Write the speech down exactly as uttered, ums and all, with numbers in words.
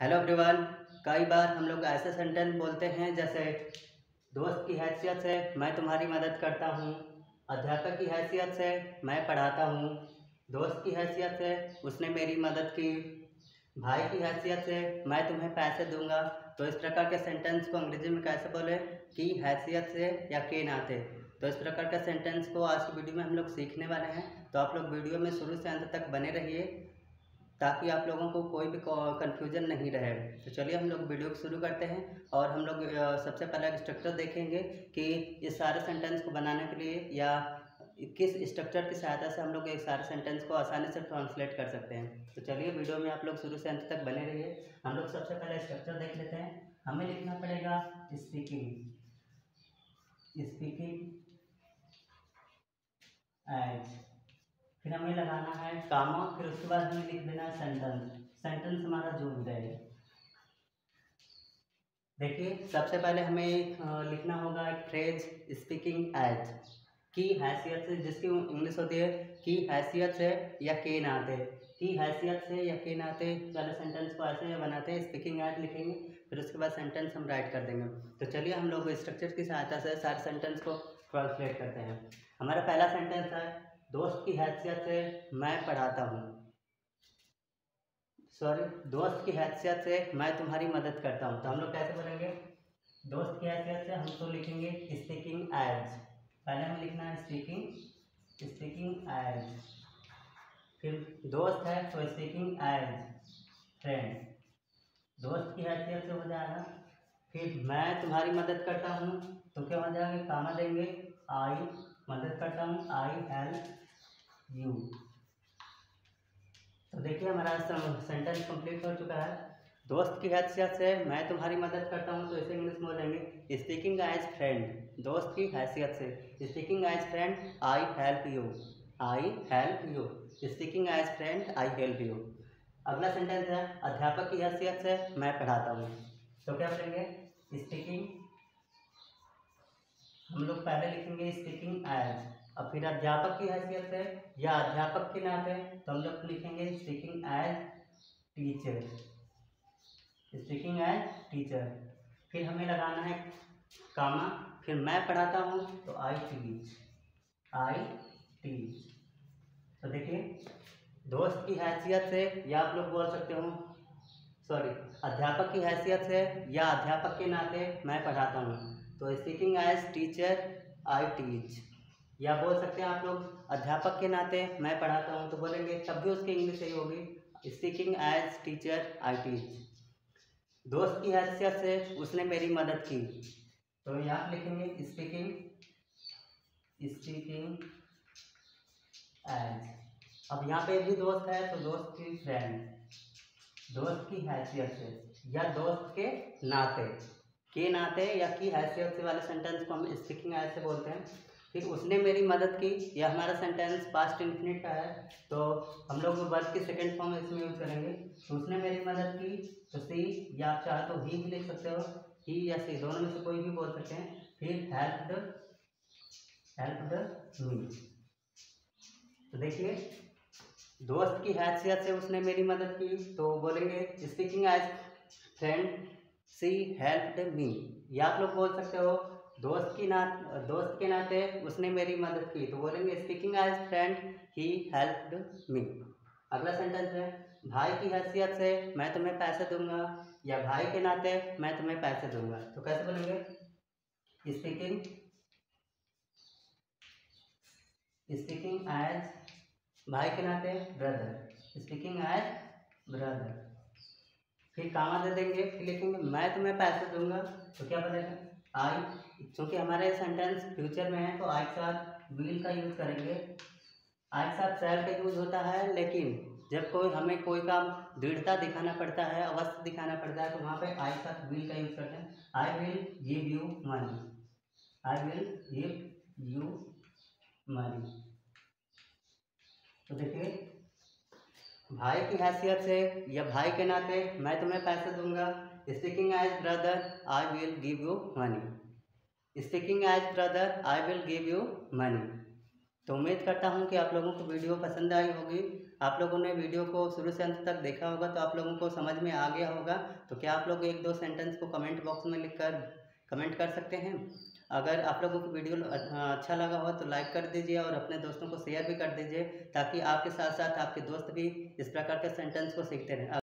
Hello everyone. कई बार हम लोग ऐसे सेंटेंस बोलते हैं जैसे दोस्त की हैसियत से मैं तुम्हारी मदद करता हूँ, अध्यापक की हैसियत से मैं पढ़ाता हूँ, दोस्त की हैसियत से उसने मेरी मदद की, भाई की हैसियत से मैं तुम्हें पैसे दूंगा। तो इस प्रकार के सेंटेंस को अंग्रेजी में कैसे बोले कि हैसियत से या के नाते। तो इस प्रकार के सेंटेंस को आज की वीडियो में हम लोग सीखने वाले हैं, तो आप लोग वीडियो में शुरू से अंत तक बने रहिए ताकि आप लोगों को कोई भी कन्फ्यूजन नहीं रहे। तो चलिए हम लोग वीडियो को शुरू करते हैं और हम लोग सबसे पहले एक स्ट्रक्चर देखेंगे कि इस सारे सेंटेंस को बनाने के लिए या किस स्ट्रक्चर की सहायता से हम लोग एक सारे सेंटेंस को आसानी से ट्रांसलेट कर सकते हैं। तो चलिए वीडियो में आप लोग शुरू से अंत तक बने रहिए। हम लोग सबसे पहले स्ट्रक्चर देख लेते हैं। हमें लिखना पड़ेगा स्पीकिंग स्पीकिंग एज, फिर हमें लगाना है कामा, फिर उसके बाद हमें लिख देना है सेंटेंस। सेंटेंस हमारा जो भी रहेगा। देखिए सबसे पहले हमें लिखना होगा एक फ्रेज स्पीकिंग एज, की हैसियत से, जिसकी इंग्लिश होती है की हैसियत से या के नाते। की हैसियत से या के नाते वाले सेंटेंस को ऐसे बनाते हैं, स्पीकिंग एज लिखेंगे, फिर उसके बाद सेंटेंस हम राइट कर देंगे। तो चलिए हम लोग स्ट्रक्चर की सहायता से सारे सेंटेंस को ट्रांसलेट करते हैं। हमारा पहला सेंटेंस है दोस्त की हैसियत से मैं पढ़ाता हूँ, सॉरी दोस्त की हैसियत से मैं तुम्हारी मदद करता हूँ। तो हम लोग कैसे बोलेंगे दोस्त की हैसियत से, हम तो लिखेंगे स्पीकिंग एज। पहले हमें लिखना है स्पीकिंग स्पीकिंग एज, फिर दोस्त है तो स्पीकिंग एज फ्रेंड, दोस्त की हैसियत से हो जाएगा। फिर मैं तुम्हारी मदद करता हूँ तो क्या हो जाएगा, कामा देंगे, आई मदद करता हूँ, आई हेल्प यू। तो देखिए हमारा सेंटेंस कंप्लीट हो चुका है। दोस्त की हैसियत से मैं तुम्हारी मदद करता हूँ, तो इसे इंग्लिश में बोलेंगे स्पीकिंग एज फ्रेंड। दोस्त की हैसियत से speaking as friend I help you, I help you, speaking as friend I help you. अगला सेंटेंस है अध्यापक की हैसियत से मैं पढ़ाता हूँ। तो क्या बोलेंगे स्पीकिंग, हम लोग पहले लिखेंगे स्पीकिंग एज, और फिर अध्यापक की हैसियत से या अध्यापक के नाते तो हम लोग लिखेंगे speaking as teacher, speaking as teacher. फिर हमें लगाना है कामा, फिर मैं पढ़ाता हूँ तो आई टीच, आई टीच। तो देखिए दोस्त की हैसियत से या आप लोग बोल सकते हो, सॉरी अध्यापक की हैसियत से या अध्यापक के नाते मैं पढ़ाता हूँ, तो speaking as teacher I teach. या बोल सकते हैं आप लोग अध्यापक के नाते मैं पढ़ाता हूँ, तो बोलेंगे तब भी उसकी इंग्लिश सही होगी speaking as teacher I teach. दोस्त की हैसियत से उसने मेरी मदद की, तो यहाँ लिखेंगे स्पीकिंग स्पीकिंग एज। अब यहाँ पे भी दोस्त है तो दोस्त की फ्रेंड, दोस्त की हैसियत से या दोस्त के नाते, के नाते या की हैसियत से वाले सेंटेंस को हम स्पीकिंग एज से बोलते हैं। फिर उसने मेरी मदद की, यह हमारा सेंटेंस पास्ट इंफिनिट का है, तो हम लोग वर्ब की सेकंड फॉर्म इसमें यूज करेंगे। तो उसने मेरी मदद की तो सी, या आप चाहे तो ही भी लिख सकते हो, ही या सी दोनों में से कोई भी बोल सकते हैं। फिर हेल्प्ड हेल्प्ड मी। तो देखिए दोस्त की हैसियत से उसने मेरी मदद की, तो बोलेंगे speaking as friend she helped me. या आप लोग बोल सकते हो दोस्त की ना दोस्त के नाते उसने मेरी मदद की, तो बोलेंगे speaking as friend he helped me. अगला सेंटेंस है भाई की हैसियत से मैं तुम्हें पैसे दूंगा, या भाई के नाते मैं तुम्हें पैसे दूंगा। तो कैसे बोलेंगे स्पीकिंग स्पीकिंग एज भाई के नाते ब्रदर, स्पीकिंग एज ब्रदर। फिर कामा दे देंगे, फिर लिखेंगे मैं तुम्हें पैसे दूंगा, तो क्या बनेगा आई, क्योंकि हमारे सेंटेंस फ्यूचर में है तो आई के साथ विल का यूज करेंगे। आई के साथ शैल का यूज होता है, लेकिन जब कोई हमें कोई काम दृढ़ता दिखाना पड़ता है, अवश्य दिखाना पड़ता है, तो वहाँ पे आई के साथ विल का यूज करते हैं। I will give you money, I will give you money. तो देखिए भाई की हैसियत से या भाई के नाते मैं तुम्हें पैसे दूंगा, speaking as brother I will give you money, speaking as brother I will give you money. तो उम्मीद करता हूँ कि आप लोगों को वीडियो पसंद आई होगी। आप लोगों ने वीडियो को शुरू से अंत तक देखा होगा तो आप लोगों को समझ में आ गया होगा। तो क्या आप लोग एक दो सेंटेंस को कमेंट बॉक्स में लिखकर कमेंट कर सकते हैं। अगर आप लोगों को वीडियो अच्छा लगा हो तो लाइक कर दीजिए और अपने दोस्तों को शेयर भी कर दीजिए, ताकि आपके साथ साथ आपके दोस्त भी इस प्रकार के सेंटेंस को सीखते रहें।